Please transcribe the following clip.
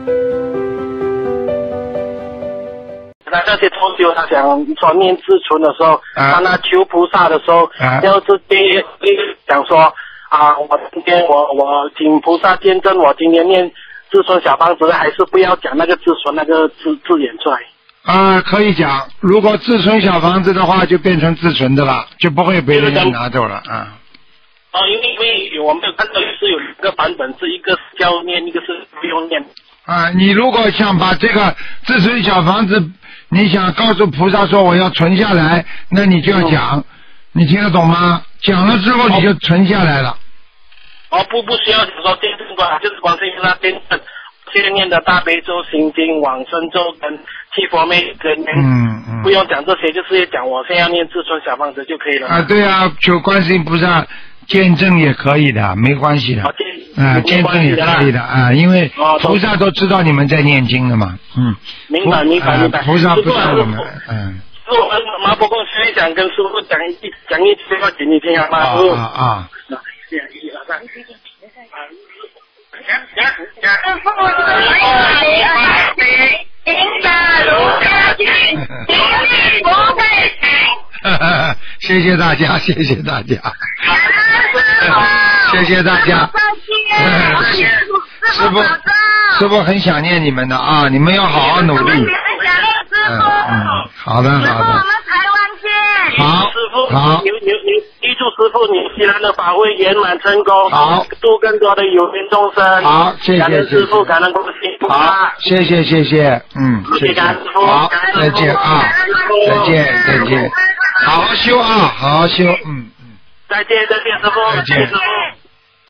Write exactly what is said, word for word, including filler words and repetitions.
那那些同修他想说念自存的时候， 啊、 他那求菩萨的时候， 啊、 要直接讲说啊，我今天我我请菩萨见证，我今天念自存小房子，还是不要讲那个自存那个字字眼出来。 啊，可以讲，如果自存小房子的话，就变成自存的了，就不会被人家拿走了啊。 哦，因为因为我们有看到是有两个版本，是一个是要念，一个是不用念。 啊，你如果想把这个自存小房子，你想告诉菩萨说我要存下来，那你就要讲，嗯、你听得懂吗？讲了之后你就存下来了。 哦，不不需要说见证观，就是观世音菩萨见证。现在念的大悲咒、心经、往生咒跟七佛灭跟嗯嗯， 不用讲这些，就是讲我现在要念自存小房子就可以了。 啊，对啊，求观世音菩萨见证也可以的，没关系的。 啊， 啊见证也可以的啊，因为菩萨都知道你们在念经的嘛，嗯。 明白明白明白。 菩萨不是我们，嗯。 是我们麻婆公司想跟师傅讲一讲一句话给你听好吗？ 啊啊啊！ 一二三。 师父是爱你爱你，应该如家亲，请你不会停。 谢谢大家，谢谢大家，谢谢大家。师父，师父很想念你们的啊，你们要好好努力。嗯嗯，好的好的。好， 师傅， 好， 牛牛牛，预祝师傅你西兰的法会圆满成功， 好， 度更多的有缘众生。 好，谢谢， 感恩师傅，感恩观世音菩萨。 好，谢谢谢谢，嗯，谢谢，好，再见啊，再见再见，好好修啊，好好修，嗯嗯， 再见再见师傅， 再见师傅。